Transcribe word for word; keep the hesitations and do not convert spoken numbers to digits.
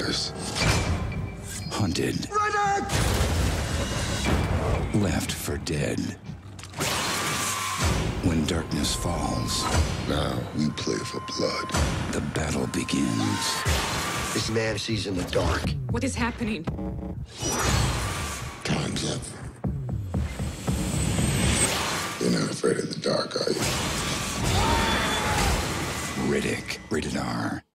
this. Hunted. Riddick! Left for dead. When darkness falls, Now we play for blood. the battle begins. This man sees in the dark. What is happening? Time's up. You're not afraid of the dark, are you? Riddick, rated R.